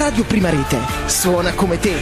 Radio Prima Rete suona come te.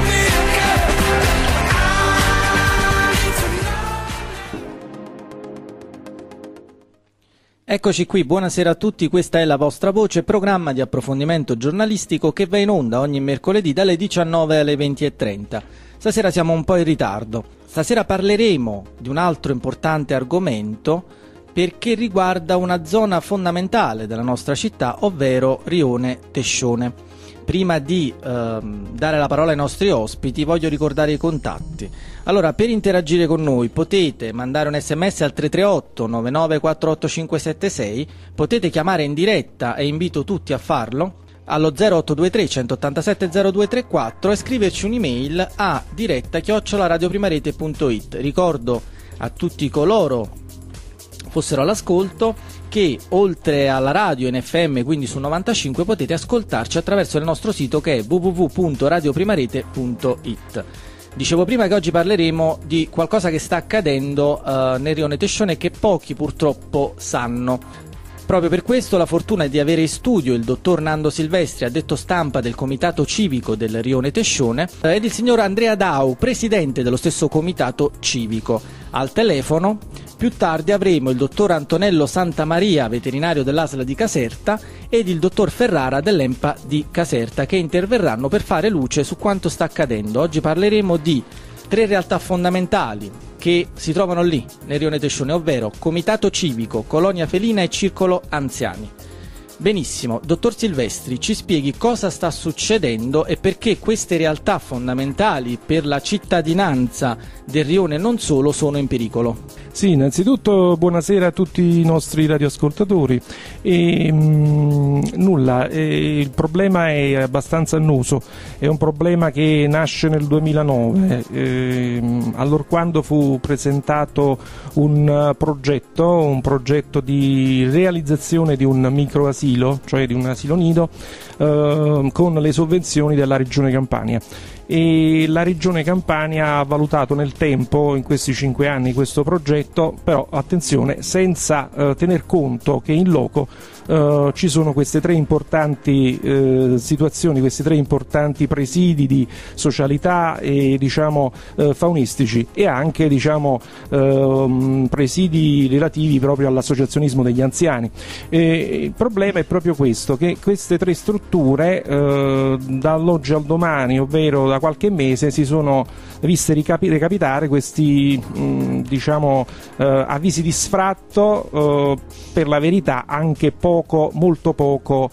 Eccoci qui, buonasera a tutti, questa è La Vostra Voce, programma di approfondimento giornalistico che va in onda ogni mercoledì dalle 19 alle 20:30. Stasera siamo un po' in ritardo. Stasera parleremo di un altro importante argomento perché riguarda una zona fondamentale della nostra città, ovvero Rione Tescione. Prima di dare la parola ai nostri ospiti voglio ricordare i contatti. Allora, per interagire con noi potete mandare un sms al 338 9948576, potete chiamare in diretta e invito tutti a farlo allo 0823 187 0234 e scriverci un'email a diretta@radioprimarete.it. Ricordo a tutti coloro fossero all'ascolto che oltre alla radio in FM, quindi su 95, potete ascoltarci attraverso il nostro sito che è www.radioprimarete.it. Dicevo prima che oggi parleremo di qualcosa che sta accadendo nel Rione Tescione che pochi purtroppo sanno. Proprio per questo la fortuna è di avere in studio il dottor Nando Silvestri, addetto stampa del comitato civico del Rione Tescione, ed il signor Andrea Dau, presidente dello stesso comitato civico. Al telefono più tardi avremo il dottor Antonello Santamaria, veterinario dell'ASL di Caserta, ed il dottor Ferrara dell'EMPA di Caserta, che interverranno per fare luce su quanto sta accadendo. Oggi parleremo di 3 realtà fondamentali che si trovano lì, nel Rione Tescione, ovvero Comitato Civico, Colonia Felina e Circolo Anziani. Benissimo, dottor Silvestri, ci spieghi cosa sta succedendo e perché queste realtà fondamentali per la cittadinanza del Rione non solo sono in pericolo. Sì, innanzitutto buonasera a tutti i nostri radioascoltatori. Il problema è abbastanza annoso, è un problema che nasce nel 2009, allorquando fu presentato un progetto di realizzazione di un microasilo, cioè di un asilo nido, con le sovvenzioni della Regione Campania. E la Regione Campania ha valutato nel tempo, in questi 5 anni, questo progetto, però attenzione, senza tener conto che in loco ci sono queste 3 importanti situazioni, questi 3 importanti presidi di socialità e faunistici, e anche presidi relativi proprio all'associazionismo degli anziani. Il problema è proprio questo, che queste 3 strutture dall'oggi al domani, ovvero da qualche mese, si sono viste recapitare questi avvisi di sfratto, per la verità anche molto poco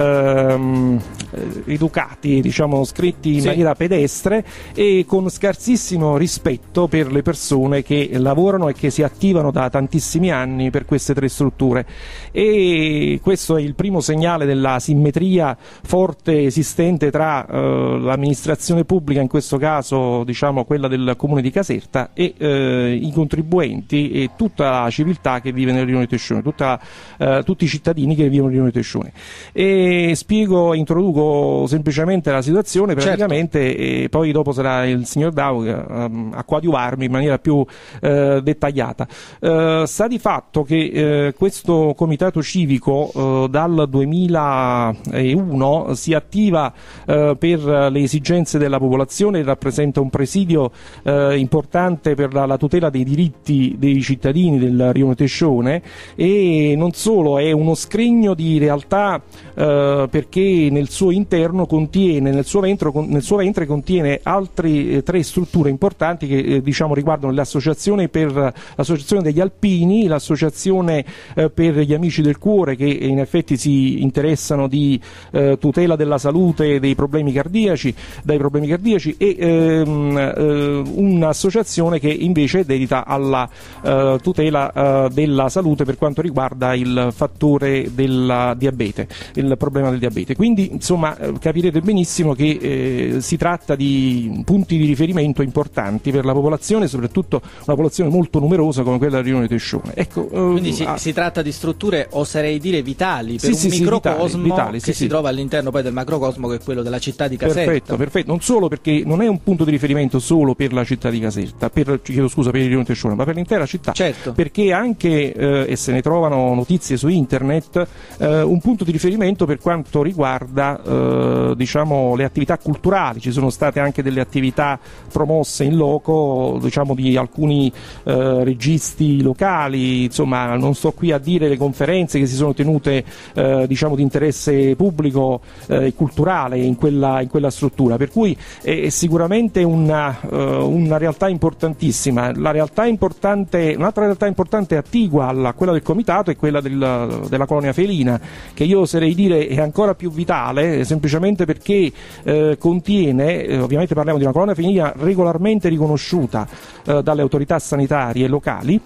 educati, scritti in maniera pedestre e con scarsissimo rispetto per le persone che lavorano e che si attivano da tantissimi anni per queste 3 strutture. E questo è il primo segnale della simmetria forte esistente tra l'amministrazione pubblica, in questo caso quella del comune di Caserta, e i contribuenti e tutta la civiltà che vive nel Rione Tescione, tutti i cittadini che vivono nel Rione Tescione. Introduco semplicemente la situazione praticamente, certo. E poi dopo sarà il signor Dau a coadiuvarmi in maniera più dettagliata. Sta di fatto che questo comitato civico dal 2001 si attiva per le esigenze della popolazione, rappresenta un presidio importante per la tutela dei diritti dei cittadini del Rione Tescione, e non solo, è uno scrigno di realtà perché nel suo interno contiene, nel suo ventre contiene altre 3 strutture importanti che riguardano l'associazione degli alpini, l'associazione per gli amici del cuore, che in effetti si interessano di tutela della salute dai problemi cardiaci, e un'associazione che invece è dedita alla tutela della salute per quanto riguarda il fattore del diabete, il problema del diabete. Quindi insomma capirete benissimo che si tratta di punti di riferimento importanti per la popolazione, soprattutto una popolazione molto numerosa come quella del Rione Tescione. Quindi si tratta di strutture, oserei dire, vitali per un microcosmo vitali, che si trova all'interno poi del macrocosmo, che è quello della città di Caserta. Perfetto, non solo perché non è un punto di riferimento solo per la città di Caserta, per il Rione Tescione, ma per l'intera città. Certo. Perché anche, e se ne trovano notizie su internet, un punto di riferimento per quanto riguarda diciamo, le attività culturali. Ci sono state anche delle attività promosse in loco, diciamo, di alcuni registi locali, insomma non sto qui a dire le conferenze che si sono tenute diciamo di interesse pubblico e culturale in quella struttura, per cui è sicuramente una realtà importantissima. Un'altra realtà importante attigua a quella del comitato è quella della colonia felina, che io oserei dire è ancora più vitale, semplicemente perché contiene, ovviamente parliamo di una colonia felina regolarmente riconosciuta dalle autorità sanitarie locali,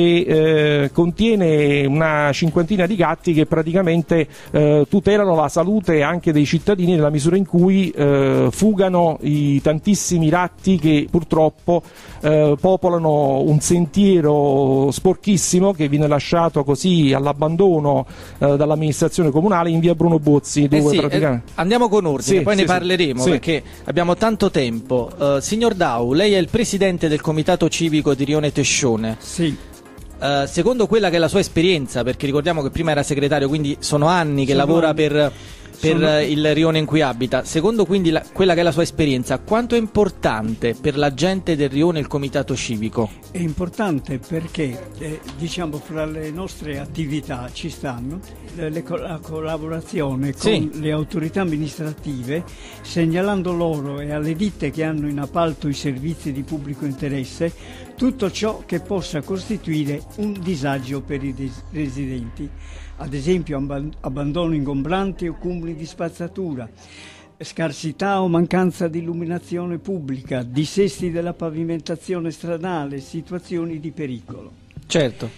e contiene una cinquantina di gatti che praticamente tutelano la salute anche dei cittadini, nella misura in cui fugano i tantissimi ratti che purtroppo popolano un sentiero sporchissimo che viene lasciato così all'abbandono dall'amministrazione comunale in via Bruno Bozzi, dove praticamente... Andiamo con ordine, poi ne parleremo perché abbiamo tanto tempo. Signor Dau, lei è il presidente del comitato civico di Rione Tescione. Sì. Secondo quella che è la sua esperienza, perché ricordiamo che prima era segretario, quindi sono anni che lavora per il rione in cui abita, secondo quindi quella che è la sua esperienza, quanto è importante per la gente del rione il comitato civico? È importante perché diciamo fra le nostre attività ci stanno la collaborazione con le autorità amministrative, segnalando loro e alle ditte che hanno in appalto i servizi di pubblico interesse tutto ciò che possa costituire un disagio per i residenti. Ad esempio abbandono ingombranti o cumuli di spazzatura, scarsità o mancanza di illuminazione pubblica, dissesti della pavimentazione stradale, situazioni di pericolo. Certo.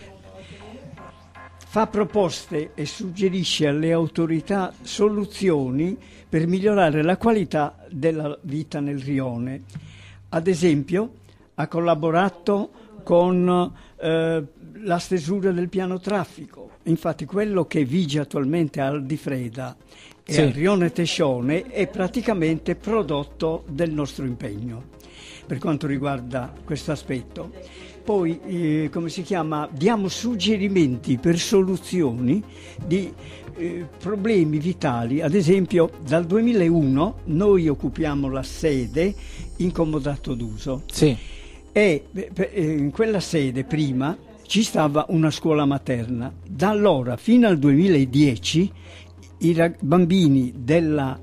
Fa proposte e suggerisce alle autorità soluzioni per migliorare la qualità della vita nel rione. Ad esempio ha collaborato con la stesura del piano traffico. Infatti quello che vige attualmente a Aldifreda e al rione Tescione è praticamente prodotto del nostro impegno per quanto riguarda questo aspetto. Poi diamo suggerimenti per soluzioni di problemi vitali. Ad esempio dal 2001 noi occupiamo la sede in comodato d'uso e in quella sede prima ci stava una scuola materna. Da allora fino al 2010 i bambini del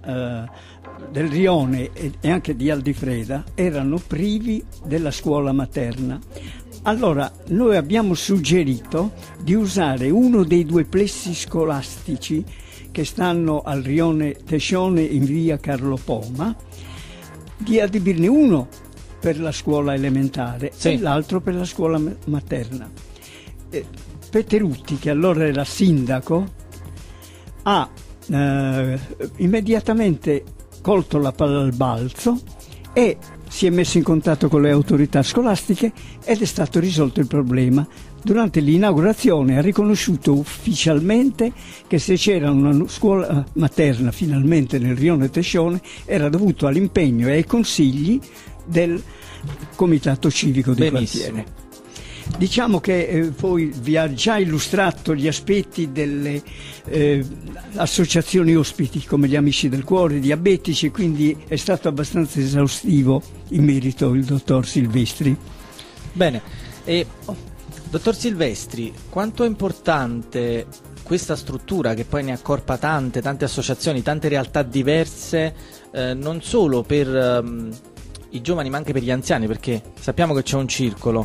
rione e anche di Aldifreda erano privi della scuola materna. Allora noi abbiamo suggerito di usare uno dei due plessi scolastici che stanno al rione Tescione in via Carlo Poma, di adibirne uno per la scuola elementare e l'altro per la scuola materna. Peterutti, che allora era sindaco, ha immediatamente colto la palla al balzo e si è messo in contatto con le autorità scolastiche ed è stato risolto il problema. Durante l'inaugurazione ha riconosciuto ufficialmente che se c'era una scuola materna finalmente nel rione Tescione era dovuto all'impegno e ai consigli del comitato civico di quartiere. Diciamo che poi vi ha già illustrato gli aspetti delle associazioni ospiti come gli Amici del Cuore, diabetici, quindi è stato abbastanza esaustivo in merito il dottor Silvestri. Bene, dottor Silvestri, quanto è importante questa struttura che poi ne accorpa tante associazioni, tante realtà diverse, non solo per i giovani ma anche per gli anziani, perché sappiamo che c'è un circolo,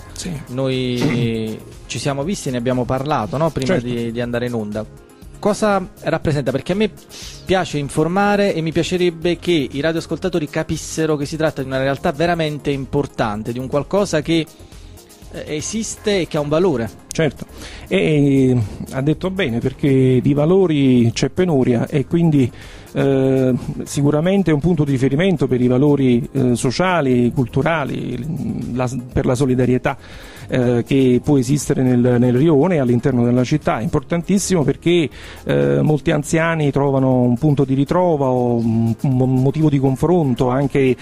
noi ci siamo visti e ne abbiamo parlato, no? Prima di andare in onda. Cosa rappresenta? Perché a me piace informare e mi piacerebbe che i radioascoltatori capissero che si tratta di una realtà veramente importante, di un qualcosa che esiste e che ha un valore. Certo, e ha detto bene, perché di valori c'è penuria e quindi sicuramente è un punto di riferimento per i valori sociali, culturali, per la solidarietà. che può esistere nel rione all'interno della città. È importantissimo perché molti anziani trovano un punto di ritrovo, un motivo di confronto anche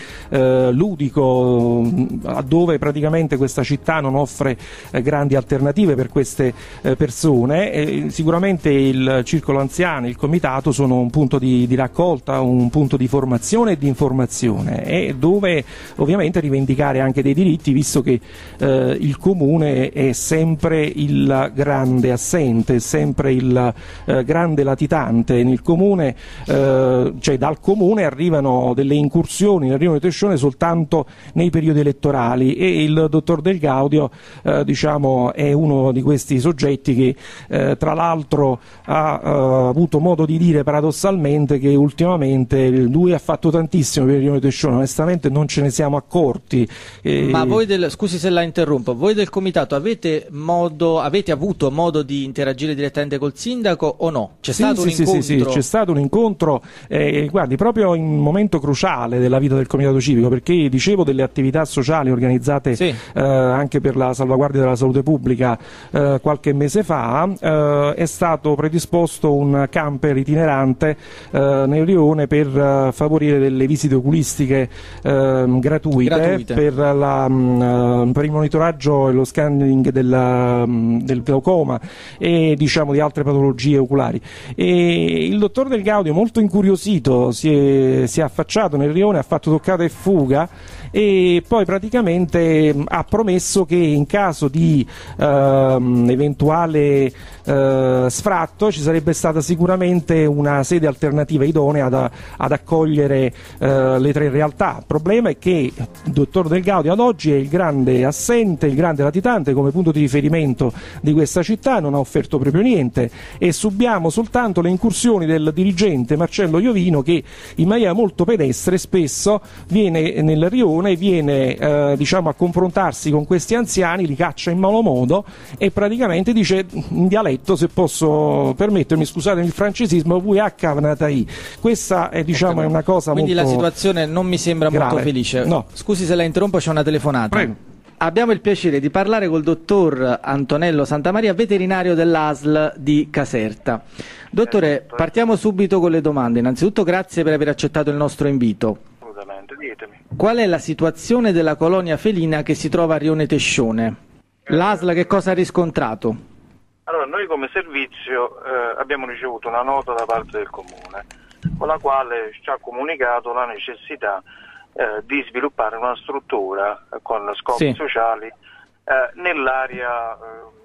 ludico, dove praticamente questa città non offre grandi alternative per queste persone. Sicuramente il Circolo Anziani, il Comitato sono un punto di raccolta, un punto di formazione e di informazione, e dove ovviamente rivendicare anche dei diritti, visto che il Comune è sempre il grande assente, sempre il grande latitante. Nel Comune, cioè dal Comune arrivano delle incursioni nel rione Tescione soltanto nei periodi elettorali, e il dottor Del Gaudio diciamo è uno di questi soggetti che tra l'altro ha avuto modo di dire paradossalmente che ultimamente lui ha fatto tantissimo per il rione Tescione, onestamente non ce ne siamo accorti. Ma voi scusi se la interrompo, voi del Comitato avete avuto modo di interagire direttamente col sindaco o no? C'è stato un incontro? Sì, c'è stato un incontro, guardi, proprio in un momento cruciale della vita del Comitato Civico, perché dicevo delle attività sociali organizzate anche per la salvaguardia della salute pubblica qualche mese fa. È stato predisposto un camper itinerante nel rione per favorire delle visite oculistiche gratuite. Per il monitoraggio e lo scanning del glaucoma e diciamo di altre patologie oculari. E il dottor Del Gaudio, molto incuriosito, si è affacciato nel rione, ha fatto toccata e fuga, e poi praticamente ha promesso che in caso di eventuale sfratto ci sarebbe stata sicuramente una sede alternativa idonea ad accogliere le tre realtà. Il problema è che il dottor Del Gaudio ad oggi è il grande assente, il grande latitante come punto di riferimento di questa città, non ha offerto proprio niente, e subiamo soltanto le incursioni del dirigente Marcello Iovino, che in maniera molto pedestre spesso viene nel rione, viene diciamo a confrontarsi con questi anziani, li caccia in malo modo e praticamente dice in dialetto, se posso permettermi, scusatemi il francesismo, questa è diciamo è una cosa quindi molto la situazione non mi sembra grave. Molto felice. No. Scusi se la interrompo, c'è una telefonata. Prego. Abbiamo il piacere di parlare col dottor Antonello Santamaria, veterinario dell'ASL di Caserta. Dottore, partiamo subito con le domande. Innanzitutto grazie per aver accettato il nostro invito. Assolutamente, ditemi. Qual è la situazione della colonia felina che si trova a Rione Tescione? L'ASL che cosa ha riscontrato? Allora, noi come servizio abbiamo ricevuto una nota da parte del Comune con la quale ci ha comunicato la necessità di sviluppare una struttura con scopi sociali nell'area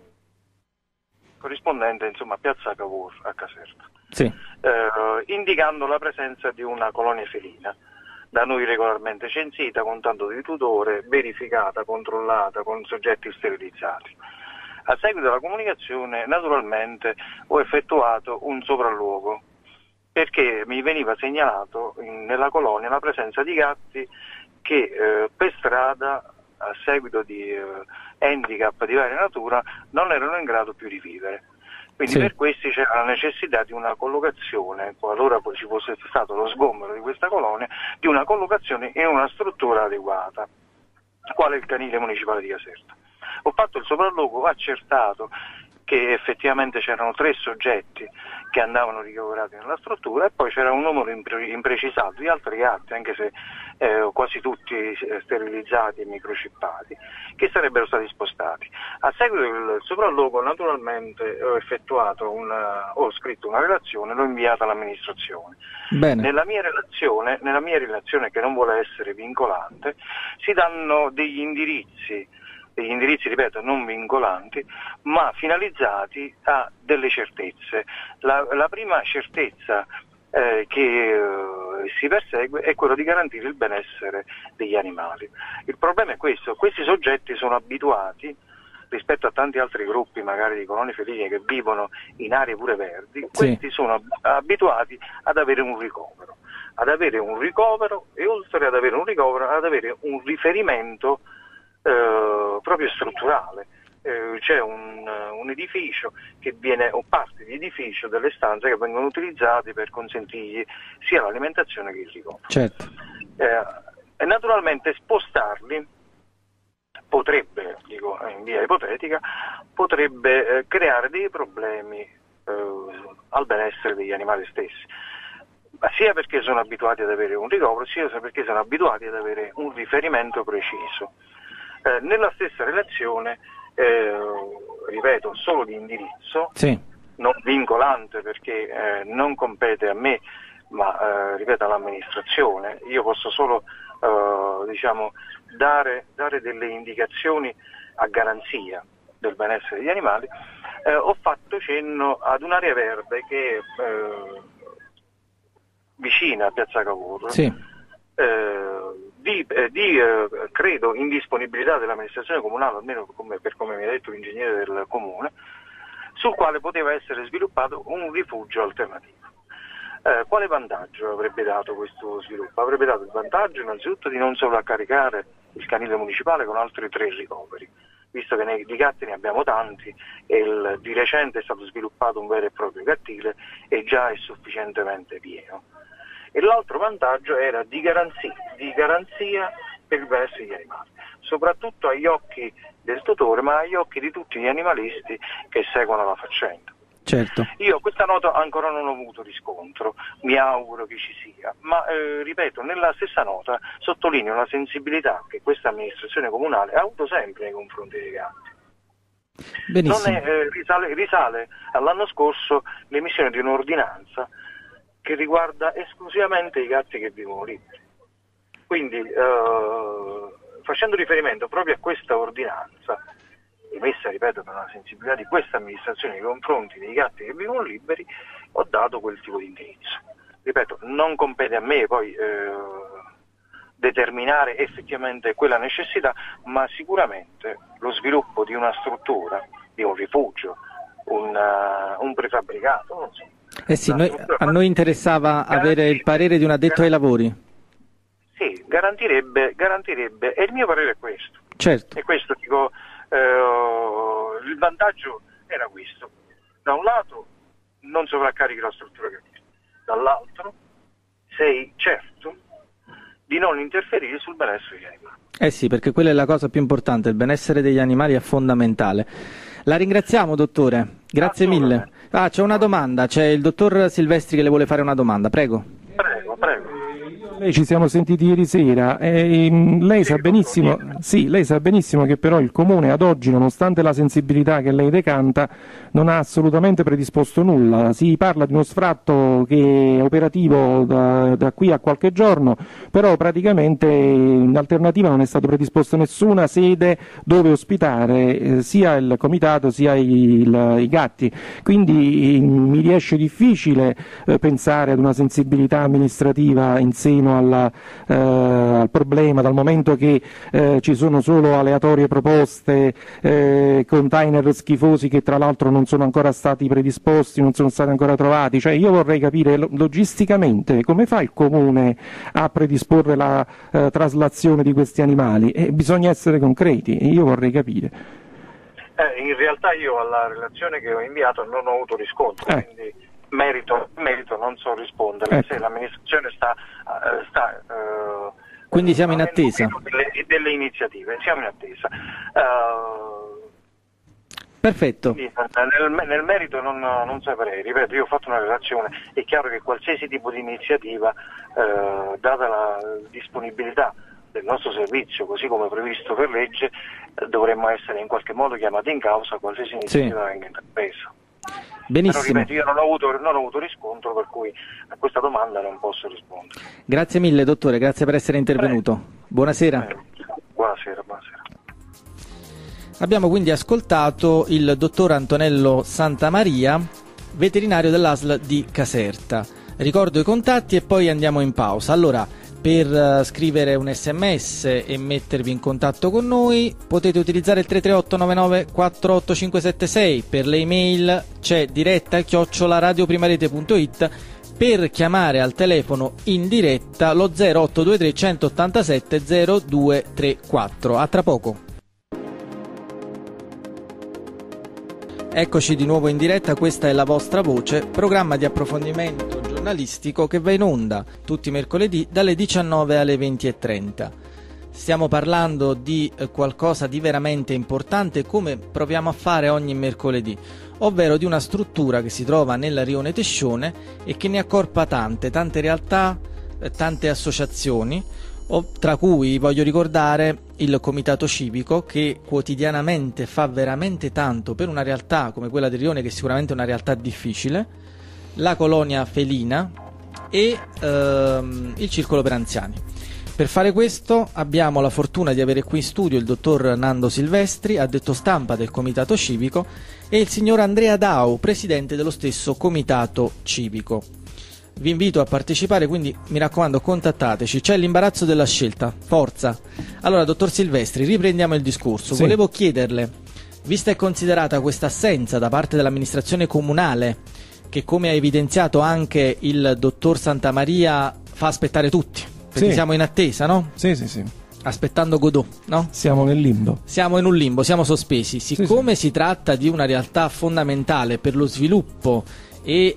corrispondente insomma a Piazza Cavour a Caserta, indicando la presenza di una colonia felina da noi regolarmente censita, con tanto di tutore, verificata, controllata, con soggetti sterilizzati. A seguito della comunicazione naturalmente ho effettuato un sopralluogo, perché mi veniva segnalato nella colonia la presenza di gatti che per strada, a seguito di handicap di varia natura, non erano in grado più di vivere. Quindi per questi c'era la necessità di una collocazione, qualora poi ci fosse stato lo sgombero di questa colonia, di una collocazione in una struttura adeguata, quale il canile municipale di Caserta. Ho fatto il sopralluogo, ho accertato che effettivamente c'erano 3 soggetti che andavano ricoverati nella struttura, e poi c'era un numero imprecisato di altri gatti, anche se quasi tutti sterilizzati e microchippati, che sarebbero stati spostati. A seguito del sopralluogo naturalmente ho scritto una relazione, l'ho inviata all'amministrazione. Bene. Nella mia relazione, che non vuole essere vincolante, si danno degli indirizzi, ripeto, non vincolanti, ma finalizzati a delle certezze. La prima certezza che si persegue è quello di garantire il benessere degli animali. Il problema è questo: questi soggetti sono abituati, rispetto a tanti altri gruppi magari di colonie feline che vivono in aree pure verdi, questi sono abituati ad avere un ricovero, e oltre ad avere un ricovero, ad avere un riferimento proprio strutturale. C'è un edificio che viene, o parte di edificio, delle stanze che vengono utilizzate per consentirgli sia l'alimentazione che il ricovero. Certo. E naturalmente spostarli potrebbe, dico in via ipotetica, potrebbe creare dei problemi al benessere degli animali stessi, ma sia perché sono abituati ad avere un ricovero, sia perché sono abituati ad avere un riferimento preciso. Nella stessa relazione, ripeto, solo di indirizzo, sì, non vincolante perché non compete a me, ma ripeto all'amministrazione. Io posso solo dare delle indicazioni a garanzia del benessere degli animali. Ho fatto cenno ad un'area verde che è vicina a Piazza Cavour, sì, credo indisponibilità dell'amministrazione comunale, almeno per come mi ha detto l'ingegnere del comune, sul quale poteva essere sviluppato un rifugio alternativo. Quale vantaggio avrebbe dato questo sviluppo? Avrebbe dato il vantaggio innanzitutto di non sovraccaricare il canile municipale con altri 3 ricoveri, visto che di gatti ne abbiamo tanti e di recente è stato sviluppato un vero e proprio gattile e già è sufficientemente pieno. E l'altro vantaggio era di garanzia per il benessere degli animali, soprattutto agli occhi del tutore, ma agli occhi di tutti gli animalisti che seguono la faccenda. certo. Io questa nota ancora non ho avuto riscontro, mi auguro che ci sia, ma ripeto, nella stessa nota sottolineo la sensibilità che questa amministrazione comunale ha avuto sempre nei confronti dei gatti. Benissimo. Risale all'anno scorso l'emissione di un'ordinanza che riguarda esclusivamente i gatti che vivono liberi. Quindi, facendo riferimento proprio a questa ordinanza, emessa, ripeto, per la sensibilità di questa amministrazione nei confronti dei gatti che vivono liberi, ho dato quel tipo di indirizzo. Ripeto, non compete a me poi determinare effettivamente quella necessità, ma sicuramente lo sviluppo di una struttura, di un rifugio, un prefabbricato, non so. Sì, a noi interessava avere il parere di un addetto ai lavori. Sì, garantirebbe, e il mio parere è questo. Certo. E questo dico, il vantaggio era questo. Da un lato non sovraccarichi la struttura che hai, dall'altro sei certo di non interferire sul benessere degli animali. Sì, perché quella è la cosa più importante, il benessere degli animali è fondamentale. La ringraziamo, dottore, grazie mille. C'è una domanda, c'è il dottor Silvestri che le vuole fare una domanda, prego. Prego. Lei ci siamo sentiti ieri sera e lei sa benissimo, lei sa benissimo che però il Comune ad oggi, nonostante la sensibilità che lei decanta, non ha assolutamente predisposto nulla. Si parla di uno sfratto che è operativo da qui a qualche giorno, però praticamente in alternativa non è stato predisposto nessuna sede dove ospitare sia il comitato sia i gatti. Quindi mi riesce difficile pensare ad una sensibilità amministrativa in seno al problema, dal momento che ci sono solo aleatorie proposte, container schifosi che tra l'altro non sono ancora stati predisposti, non sono stati ancora trovati. Cioè, io vorrei capire logisticamente come fa il Comune a predisporre la traslazione di questi animali, bisogna essere concreti, io vorrei capire. In realtà io alla relazione che ho inviato non ho avuto riscontro, quindi merito non so rispondere. Se l'amministrazione sta quindi siamo in attesa delle iniziative, siamo in attesa. Perfetto. Nel merito non saprei, ripeto, io ho fatto una relazione, è chiaro che qualsiasi tipo di iniziativa, data la disponibilità del nostro servizio, così come previsto per legge, dovremmo essere in qualche modo chiamati in causa qualsiasi iniziativa venga intrapresa. Benissimo. Però, ripeto, io non ho avuto riscontro, per cui a questa domanda non posso rispondere. Grazie mille, dottore, grazie per essere intervenuto. Buonasera. Buonasera. Abbiamo quindi ascoltato il dottor Antonello Santamaria, veterinario dell'ASL di Caserta. Ricordo i contatti e poi andiamo in pausa. Allora, per scrivere un sms e mettervi in contatto con noi potete utilizzare il 338 99 48576, per le email c'è diretta@radioprimarete.it, per chiamare al telefono in diretta lo 0823 187 0234. A tra poco. Eccoci di nuovo in diretta, questa è La Vostra Voce, programma di approfondimento giornalistico che va in onda tutti i mercoledì dalle 19 alle 20:30. Stiamo parlando di qualcosa di veramente importante, come proviamo a fare ogni mercoledì, ovvero di una struttura che si trova nella Rione Tescione e che ne accorpa tante realtà, tante associazioni, tra cui voglio ricordare il Comitato Civico, che quotidianamente fa veramente tanto per una realtà come quella di Rione, che è sicuramente una realtà difficile, la Colonia Felina e il Circolo per Anziani. Per fare questo abbiamo la fortuna di avere qui in studio il dottor Nando Silvestri, addetto stampa del Comitato Civico, e il signor Andrea Dau, presidente dello stesso Comitato Civico. Vi invito a partecipare, quindi mi raccomando, contattateci, c'è l'imbarazzo della scelta, forza. Allora, dottor Silvestri, riprendiamo il discorso. Sì. Volevo chiederle, vista e considerata questa assenza da parte dell'amministrazione comunale, che come ha evidenziato anche il dottor Santamaria fa aspettare tutti, perché siamo in attesa, no? Sì. Aspettando Godot, no? Siamo nel limbo. Siamo in un limbo, siamo sospesi. Siccome si tratta di una realtà fondamentale per lo sviluppo e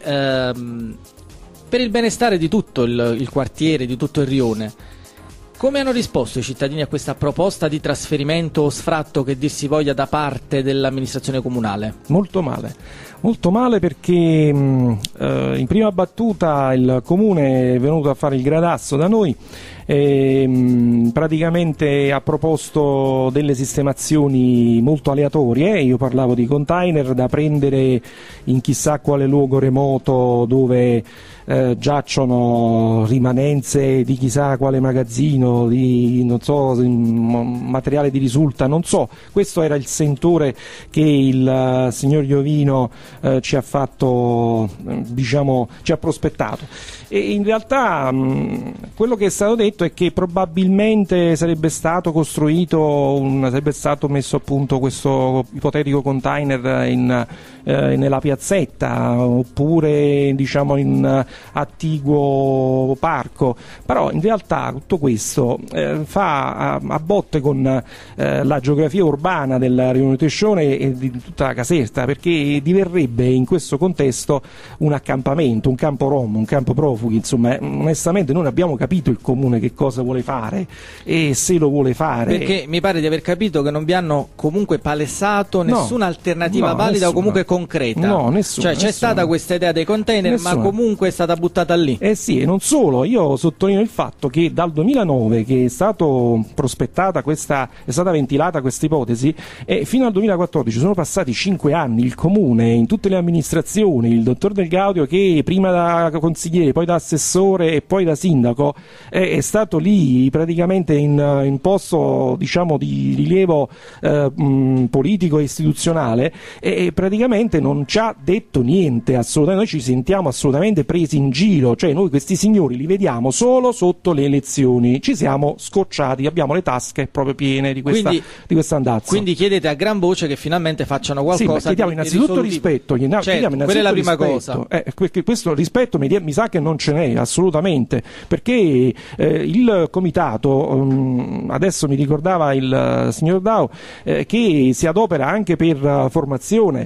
per il benestare di tutto il quartiere, di tutto il rione, come hanno risposto i cittadini a questa proposta di trasferimento o sfratto, che dir si voglia, da parte dell'amministrazione comunale? Molto male perché in prima battuta il comune è venuto a fare il gradasso da noi e praticamente ha proposto delle sistemazioni molto aleatorie. Io parlavo di container da prendere in chissà quale luogo remoto dove giacciono rimanenze di chissà quale magazzino, di non so, materiale di risulta, non so. Questo era il sentore che il signor Iovino ci ha fatto, ci ha prospettato. E in realtà quello che è stato detto è che probabilmente sarebbe stato messo a punto questo ipotetico container nella piazzetta, oppure in attiguo parco, però in realtà tutto questo fa a botte con la geografia urbana della Rione Tescione e di tutta la Caserta, perché diverrebbe in questo contesto un accampamento, un campo rom, un campo profughi. Insomma, onestamente non abbiamo capito il comune che cosa vuole fare e se lo vuole fare, perché mi pare di aver capito che non vi hanno comunque palesato nessuna alternativa valida o comunque concreta. Cioè c'è stata questa idea dei container, ma comunque è stata buttata lì. Sì, e non solo, io sottolineo il fatto che dal 2009 che è stato prospettata è stata ventilata questa ipotesi, e fino al 2014 sono passati 5 anni. Il comune, in tutte le amministrazioni, il dottor Del Gaudio, che prima da consigliere, poi da assessore e poi da sindaco, è stato lì praticamente in posto di rilievo politico e istituzionale, e praticamente non ci ha detto niente, assolutamente. Noi ci sentiamo assolutamente presi in giro, cioè noi questi signori li vediamo solo sotto le elezioni, ci siamo scocciati, abbiamo le tasche proprio piene di questa andazzo. Quindi chiedete a gran voce che finalmente facciano qualcosa. Sì, chiediamo innanzitutto rispetto, quella è la prima cosa. Questo rispetto mi sa che non ce n'è assolutamente, perché il comitato, adesso mi ricordava il signor Dau, che si adopera anche per formazione,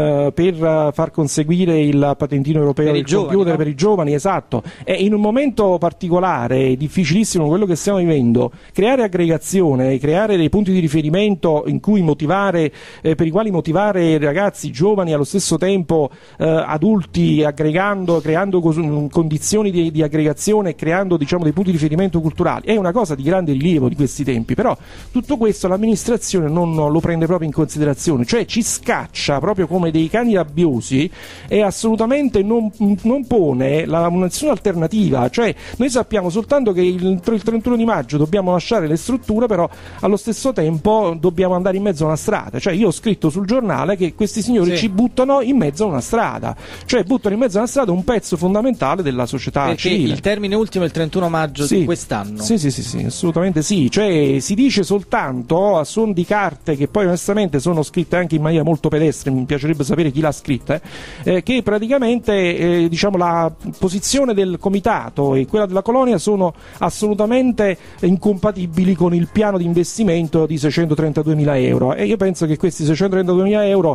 per far conseguire il patentino europeo del computer per i giovani, esatto. E in un momento particolare, difficilissimo, quello che stiamo vivendo, creare aggregazione, creare dei punti di riferimento in cui per i quali motivare ragazzi, giovani, allo stesso tempo adulti, creando condizioni di aggregazione, creando dei punti di riferimento culturali, è una cosa di grande rilievo di questi tempi. Però tutto questo l'amministrazione non lo prende proprio in considerazione, cioè ci scaccia proprio come dei cani rabbiosi e assolutamente non pone nessuna alternativa. Cioè noi sappiamo soltanto che il 31 di maggio dobbiamo lasciare le strutture, però allo stesso tempo dobbiamo andare in mezzo a una strada. Cioè io ho scritto sul giornale che questi signori ci buttano in mezzo a una strada, cioè buttano in mezzo a una strada un pezzo fondamentale della società civile. Il termine ultimo è il 31 maggio di quest'anno. Sì, assolutamente sì. Cioè si dice soltanto a suon di carte, che poi onestamente sono scritte anche in maniera molto pedestre, mi piacerebbe sapere chi l'ha scritta, che praticamente la posizione del comitato e quella della colonia sono assolutamente incompatibili con il piano di investimento di 632.000 euro, e io penso che questi 632.000 euro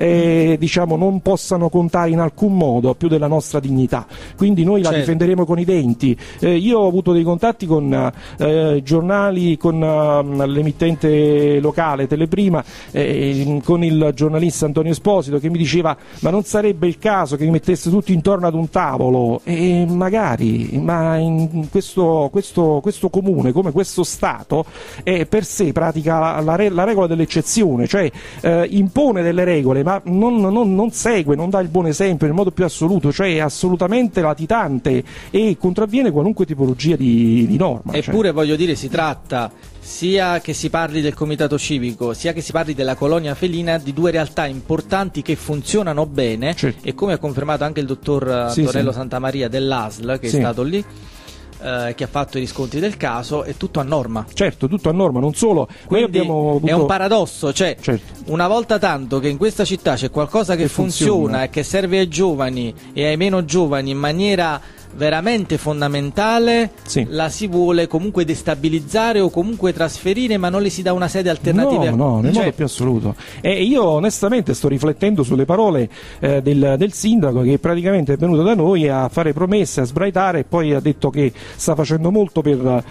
non possano contare in alcun modo più della nostra dignità, quindi noi la difenderemo con i denti. Io ho avuto dei contatti contatti con giornali, con l'emittente locale Teleprima, con il giornalista Antonio Esposito, che mi diceva: ma non sarebbe il caso che mi mettesse tutti intorno ad un tavolo? E magari, ma in questo comune, come questo Stato, per sé pratica la regola dell'eccezione, cioè impone delle regole, ma non segue, non dà il buon esempio nel modo più assoluto, cioè è assolutamente latitante e contravviene qualunque tipologia di norma. Eppure, voglio dire, si tratta, sia che si parli del comitato civico, sia che si parli della colonia felina, di due realtà importanti che funzionano bene, certo. E come ha confermato anche il dottor Antonello Santamaria dell'ASL, che è stato lì, che ha fatto i riscontri del caso, è tutto a norma. Certo, tutto a norma, non solo. Quindi noi abbiamo avuto... è un paradosso, cioè certo. Una volta tanto che in questa città c'è qualcosa che funziona e che serve ai giovani e ai meno giovani in maniera veramente fondamentale, la si vuole comunque destabilizzare o comunque trasferire, ma non le si dà una sede alternativa. No, nel modo più assoluto. E io onestamente sto riflettendo sulle parole del sindaco, che praticamente è venuto da noi a fare promesse, a sbraitare, e poi ha detto che sta facendo molto per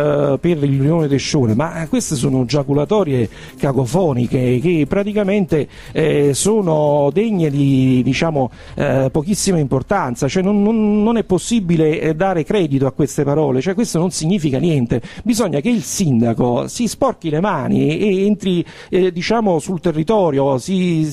il rione Tescione, ma queste sono giaculatorie cacofoniche che praticamente sono degne di, diciamo, pochissima importanza, cioè non è possibile dare credito a queste parole, cioè questo non significa niente. Bisogna che il sindaco si sporchi le mani e entri diciamo sul territorio, si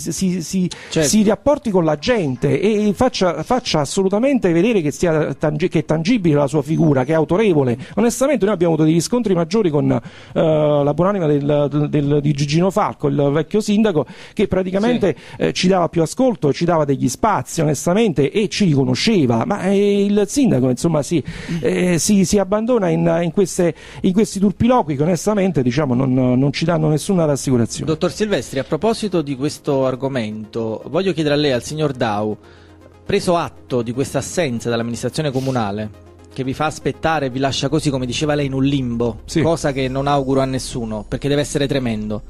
rapporti con la gente e faccia assolutamente vedere che è tangibile la sua figura, che è autorevole. Onestamente noi abbiamo avuto dei riscontri maggiori con la buonanima di Gigino Falco, il vecchio sindaco, che praticamente ci dava più ascolto, ci dava degli spazi onestamente e ci riconosceva, ma il sindaco insomma si abbandona in questi turpiloqui che onestamente, diciamo, non ci danno nessuna rassicurazione. Dottor Silvestri, a proposito di questo argomento, voglio chiedere a lei, al signor Dau, preso atto di questa assenza dall'amministrazione comunale, che vi fa aspettare, vi lascia così, come diceva lei, in un limbo, cosa che non auguro a nessuno, perché deve essere tremendo,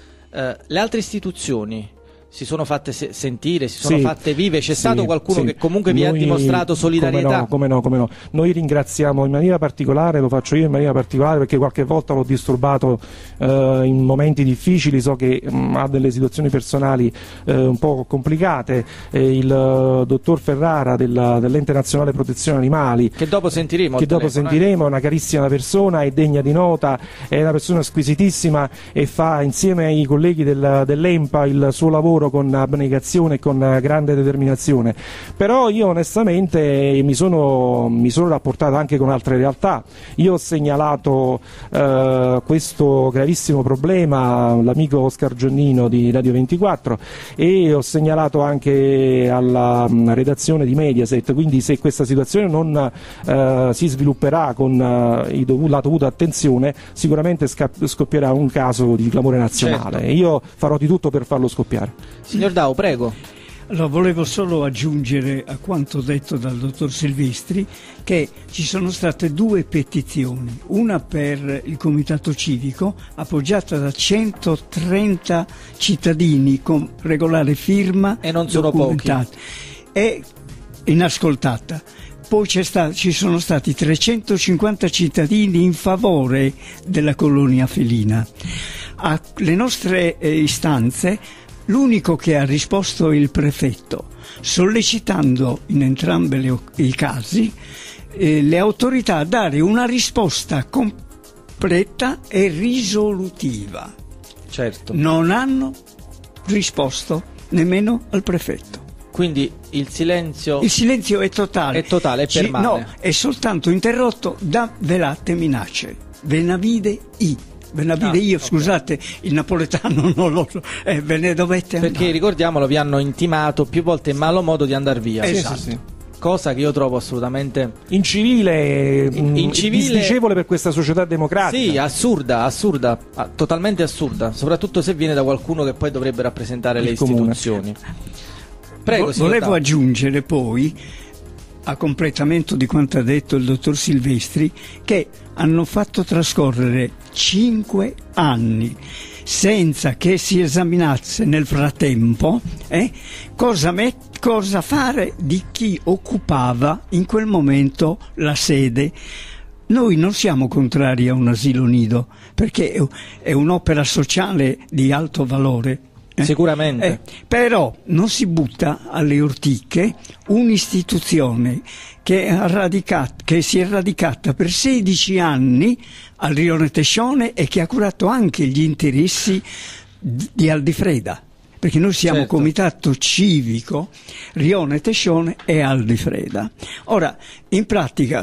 le altre istituzioni si sono fatte sentire, si sono fatte vive? C'è stato qualcuno che comunque vi ha dimostrato solidarietà? Come no. Noi ringraziamo in maniera particolare, lo faccio io in maniera particolare perché qualche volta l'ho disturbato in momenti difficili, so che ha delle situazioni personali un po' complicate, il dottor Ferrara dell'Ente Nazionale Protezione Animali, che dopo sentiremo, è una carissima persona, è degna di nota, è una persona squisitissima e fa insieme ai colleghi dell'EMPA il suo lavoro con abnegazione e con grande determinazione. Però io onestamente mi sono rapportato anche con altre realtà. Io ho segnalato questo gravissimo problema all'amico Oscar Giannino di Radio 24 e ho segnalato anche alla redazione di Mediaset, quindi se questa situazione non si svilupperà con la dovuta attenzione, sicuramente scoppierà un caso di clamore nazionale. Certo. Io farò di tutto per farlo scoppiare. Signor Dau, prego. Allora, volevo solo aggiungere a quanto detto dal dottor Silvestri che ci sono state 2 petizioni, una per il comitato civico appoggiata da 130 cittadini con regolare firma e non sono pochi, e inascoltata. Poi ci sono stati 350 cittadini in favore della colonia felina. Alle nostre istanze l'unico che ha risposto è il prefetto, sollecitando in entrambi i casi le autorità a dare una risposta completa e risolutiva. Certo. Non hanno risposto nemmeno al prefetto. Quindi il silenzio è totale. È totale, è permane. No, è soltanto interrotto da velate minacce. Venavide io, scusate, il napoletano non lo so, ve ne dovete andare. Perché ricordiamolo, vi hanno intimato più volte in malo modo di andare via. Esatto. Sì. Cosa che io trovo assolutamente incivile, disdicevole per questa società democratica. Sì, assurda, totalmente assurda, soprattutto se viene da qualcuno che poi dovrebbe rappresentare le istituzioni. Prego, volevo aggiungere poi, a completamento di quanto ha detto il dottor Silvestri, che hanno fatto trascorrere 5 anni senza che si esaminasse nel frattempo cosa fare di chi occupava in quel momento la sede. noi non siamo contrari a un asilo nido, perché è un'opera sociale di alto valore. Sicuramente. Però non si butta alle ortiche un'istituzione che si è radicata per 16 anni al rione Tescione e che ha curato anche gli interessi di Aldifreda. Perché noi siamo comitato civico, rione Tescione e Aldifreda. Ora, in pratica,